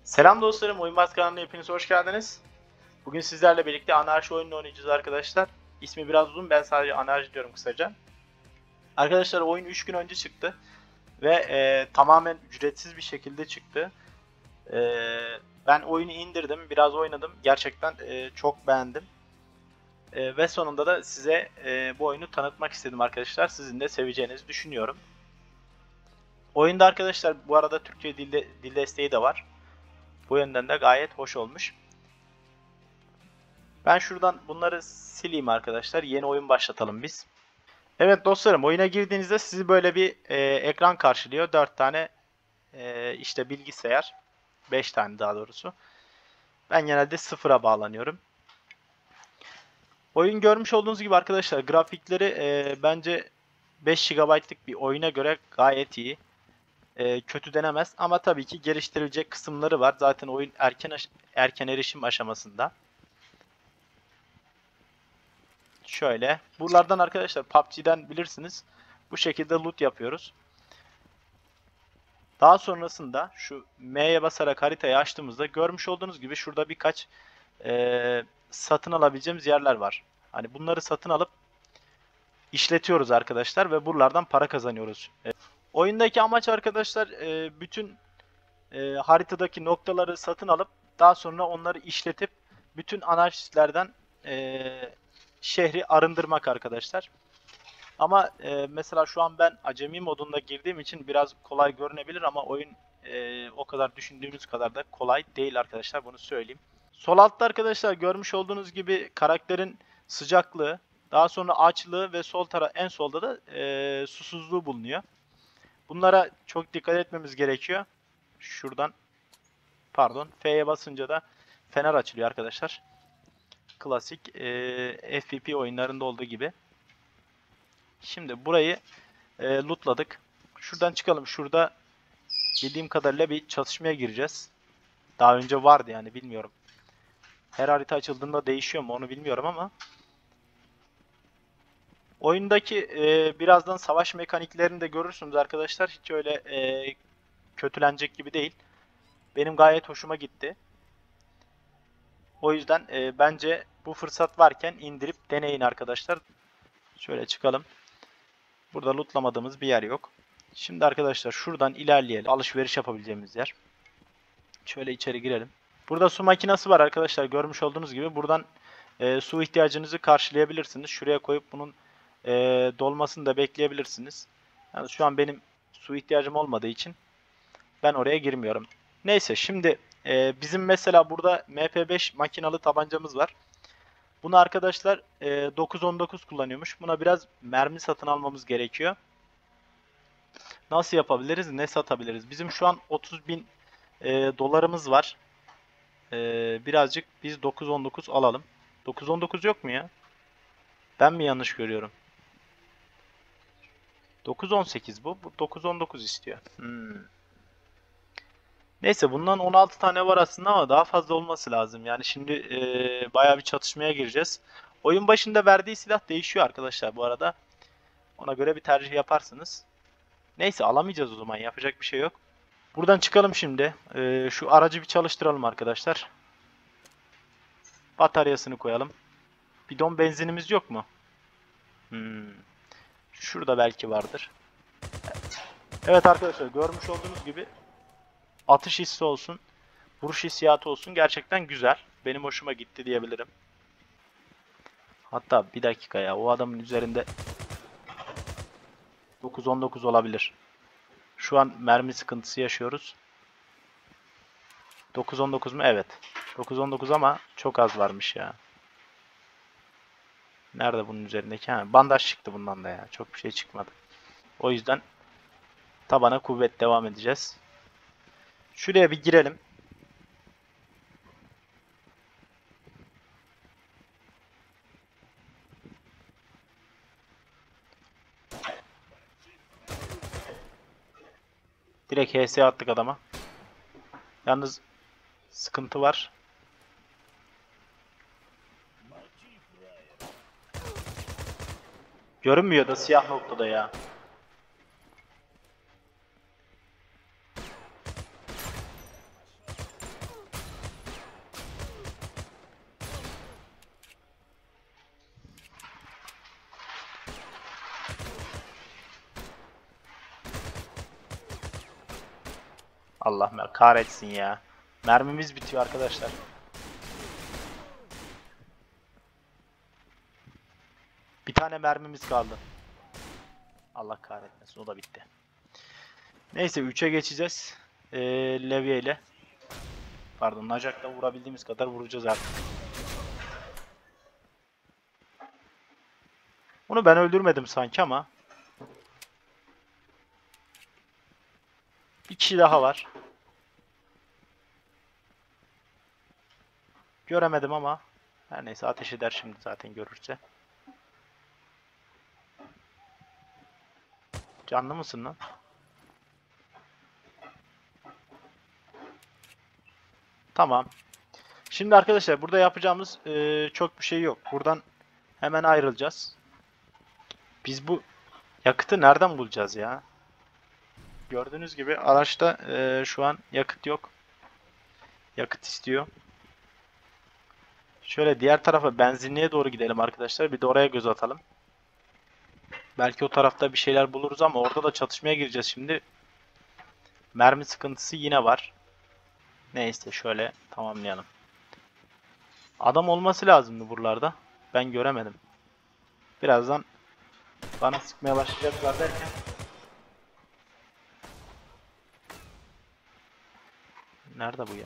Selam dostlarım, Oyunbaz kanalına hepiniz hoş geldiniz. Bugün sizlerle birlikte anarşi oyununu oynayacağız arkadaşlar. İsmi biraz uzun, ben sadece anarşi diyorum kısaca. Arkadaşlar oyun 3 gün önce çıktı ve tamamen ücretsiz bir şekilde çıktı. Ben oyunu indirdim, biraz oynadım. Gerçekten çok beğendim. Ve sonunda da size bu oyunu tanıtmak istedim arkadaşlar. Sizin de seveceğinizi düşünüyorum. Oyunda arkadaşlar bu arada Türkçe dil desteği de var. Bu yönden de gayet hoş olmuş. Ben şuradan bunları sileyim arkadaşlar. Yeni oyun başlatalım biz. Evet dostlarım, oyuna girdiğinizde sizi böyle bir ekran karşılıyor. 4 tane işte bilgisayar. 5 tane daha doğrusu. Ben genelde sıfıra bağlanıyorum. Oyun görmüş olduğunuz gibi arkadaşlar grafikleri bence 5 GB'lık bir oyuna göre gayet iyi. Kötü denemez ama tabii ki geliştirilecek kısımları var. Zaten oyun erken erişim aşamasında. Şöyle. Buralardan arkadaşlar PUBG'den bilirsiniz. Bu şekilde loot yapıyoruz. Daha sonrasında şu M'ye basarak haritayı açtığımızda görmüş olduğunuz gibi şurada birkaç satın alabileceğimiz yerler var. Hani bunları satın alıp işletiyoruz arkadaşlar ve buralardan para kazanıyoruz. Oyundaki amaç arkadaşlar bütün haritadaki noktaları satın alıp daha sonra onları işletip bütün anarşistlerden şehri arındırmak arkadaşlar. Ama mesela şu an ben acemi modunda girdiğim için biraz kolay görünebilir ama oyun o kadar düşündüğünüz kadar da kolay değil arkadaşlar, bunu söyleyeyim. Sol altta arkadaşlar görmüş olduğunuz gibi karakterin sıcaklığı, daha sonra açlığı ve en solda da susuzluğu bulunuyor. Bunlara çok dikkat etmemiz gerekiyor. Şuradan pardon F'ye basınca da fener açılıyor arkadaşlar. Klasik FPP oyunlarında olduğu gibi. Şimdi burayı lootladık. Şuradan çıkalım. Şurada bildiğim kadarıyla bir çatışmaya gireceğiz. Daha önce vardı yani, bilmiyorum. Her harita açıldığında değişiyor mu onu bilmiyorum ama oyundaki birazdan savaş mekaniklerini de görürsünüz arkadaşlar. Hiç öyle kötülenecek gibi değil. Benim gayet hoşuma gitti. O yüzden bence bu fırsat varken indirip deneyin arkadaşlar. Şöyle çıkalım. Burada lootlamadığımız bir yer yok. Şimdi arkadaşlar şuradan ilerleyelim. Alışveriş yapabileceğimiz yer. Şöyle içeri girelim. Burada su makinesi var arkadaşlar. Görmüş olduğunuz gibi buradan su ihtiyacınızı karşılayabilirsiniz. Şuraya koyup bunun dolmasını da bekleyebilirsiniz. Yani şu an benim su ihtiyacım olmadığı için ben oraya girmiyorum. Neyse şimdi bizim mesela burada MP5 makinalı tabancamız var. Bunu arkadaşlar 919 kullanıyormuş. Buna biraz mermi satın almamız gerekiyor. Nasıl yapabiliriz? Ne satabiliriz? Bizim şu an 30.000 dolarımız var. Birazcık biz 919 alalım. 919 yok mu ya? Ben mi yanlış görüyorum? 918 bu. Bu 919 istiyor. Neyse bundan 16 tane var aslında ama daha fazla olması lazım. Yani şimdi bayağı bir çatışmaya gireceğiz. Oyun başında verdiği silah değişiyor arkadaşlar bu arada. Ona göre bir tercih yaparsınız. Neyse alamayacağız o zaman. Yapacak bir şey yok. Buradan çıkalım şimdi. Şu aracı bir çalıştıralım arkadaşlar. Bataryasını koyalım. Bidon benzinimiz yok mu? Şurada belki vardır. Evet arkadaşlar görmüş olduğunuz gibi atış hissi olsun, vuruş hissiyatı olsun gerçekten güzel. Benim hoşuma gitti diyebilirim. Hatta bir dakika ya, o adamın üzerinde 919 olabilir. Şu an mermi sıkıntısı yaşıyoruz. 919 mu? Evet. 919 ama çok az varmış ya. Nerede bunun üzerindeki? Ha, bandaj çıktı bundan da ya. Çok bir şey çıkmadı. O yüzden tabana kuvvet devam edeceğiz. Şuraya bir girelim. Direkt HS attık adama. Yalnız sıkıntı var. Görünmüyor da siyah noktada ya. Allah kahretsin ya. Mermimiz bitiyor arkadaşlar. Bir tane mermimiz kaldı. Allah kahretmesin, o da bitti. Neyse 3'e geçeceğiz. Levye ile. Pardon, Najak'la vurabildiğimiz kadar vuracağız artık. Onu ben öldürmedim sanki ama. Bir kişi daha var. Göremedim ama. Her neyse, ateş eder şimdi zaten görürse. Canlı mısın lan? Tamam. Şimdi arkadaşlar burada yapacağımız çok bir şey yok. Buradan hemen ayrılacağız. Biz bu yakıtı nereden bulacağız ya? Gördüğünüz gibi araçta şu an yakıt yok. Yakıt istiyor. Şöyle diğer tarafa, benzinliğe doğru gidelim arkadaşlar. Bir de oraya göz atalım. Belki o tarafta bir şeyler buluruz ama orada da çatışmaya gireceğiz şimdi. Mermi sıkıntısı yine var. Neyse şöyle tamamlayalım. Adam olması lazımdı buralarda. Ben göremedim. Birazdan bana sıkmaya başlayacaklar derken. Nerede bu ya?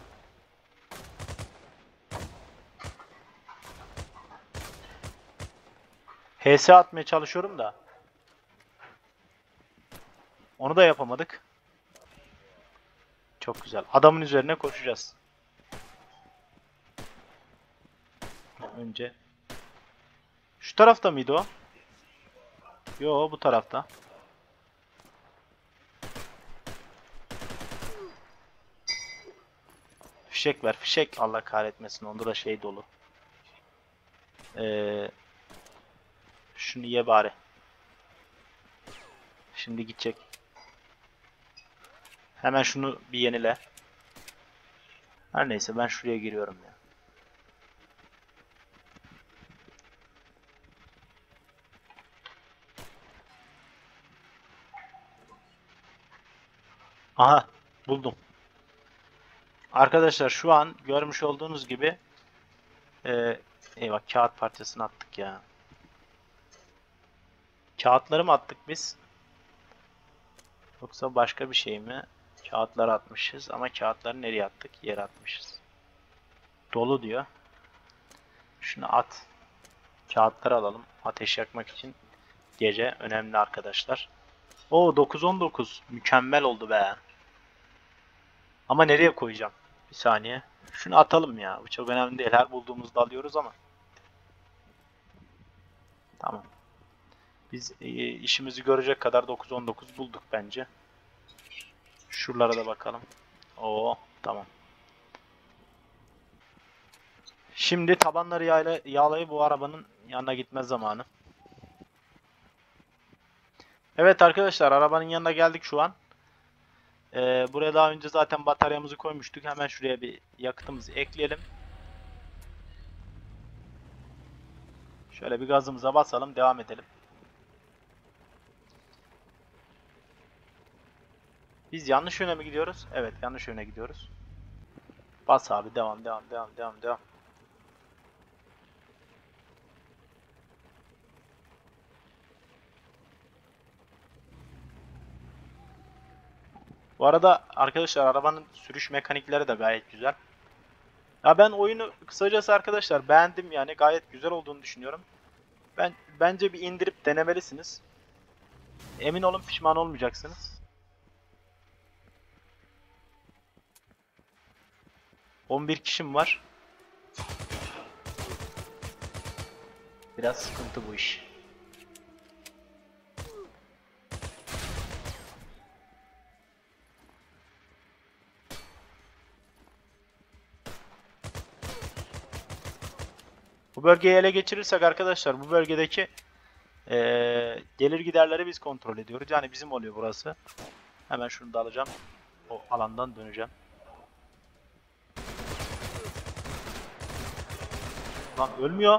HS atmaya çalışıyorum da. Onu da yapamadık. Çok güzel. Adamın üzerine koşacağız. Önce. Şu tarafta mıydı o? Yo, bu tarafta. Fişek ver. Fişek. Allah kahretmesin. Onda da şey dolu. Şunu ye bari. Şimdi gidecek. Hemen şunu bir yenile. Her neyse ben şuraya giriyorum ya. Aha, buldum. Arkadaşlar şu an görmüş olduğunuz gibi eyvah, kağıt parçasını attık ya. Kağıtları mı attık biz? Yoksa başka bir şey mi? Kağıtları atmışız ama kağıtları nereye attık? Yere atmışız. Dolu diyor. Şunu at. Kağıtları alalım. Ateş yakmak için gece önemli arkadaşlar. Oo, 9-19. Mükemmel oldu be. Ama nereye koyacağım? Bir saniye. Şunu atalım ya. Bu çok önemli değil. Her bulduğumuzda alıyoruz ama. Tamam. Biz işimizi görecek kadar 9-19 bulduk bence. Şuralara da bakalım. Oo, tamam. Şimdi tabanları yağlayıp bu arabanın yanına gitme zamanı. Evet arkadaşlar, arabanın yanına geldik şu an. Buraya daha önce zaten bataryamızı koymuştuk. Hemen şuraya bir yakıtımızı ekleyelim. Şöyle bir gazımıza basalım, devam edelim. Biz yanlış yöne mi gidiyoruz? Evet, yanlış yöne gidiyoruz. Bas abi, devam devam devam devam devam. Bu arada arkadaşlar, arabanın sürüş mekanikleri de gayet güzel. Ya ben oyunu kısacası arkadaşlar beğendim, yani gayet güzel olduğunu düşünüyorum. Bence bir indirip denemelisiniz. Emin olun, pişman olmayacaksınız. 11 kişim var. Biraz sıkıntı bu iş. Bu bölgeyi ele geçirirsek arkadaşlar, bu bölgedeki gelir giderleri biz kontrol ediyoruz. Yani bizim oluyor burası. Hemen şunu da alacağım. O alandan döneceğim. Lan ölmüyor.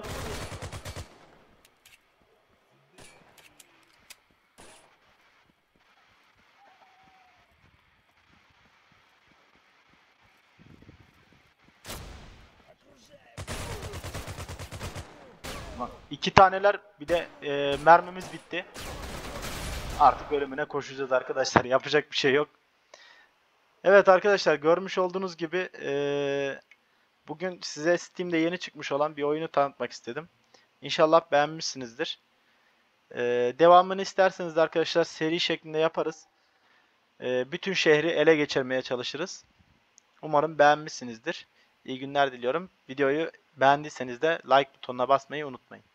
2 taneler, bir de mermimiz bitti. Artık ölümüne koşacağız arkadaşlar. Yapacak bir şey yok. Evet arkadaşlar, görmüş olduğunuz gibi bugün size Steam'de yeni çıkmış olan bir oyunu tanıtmak istedim. İnşallah beğenmişsinizdir. Devamını isterseniz de arkadaşlar seri şeklinde yaparız. Bütün şehri ele geçirmeye çalışırız. Umarım beğenmişsinizdir. İyi günler diliyorum. Videoyu beğendiyseniz de like butonuna basmayı unutmayın.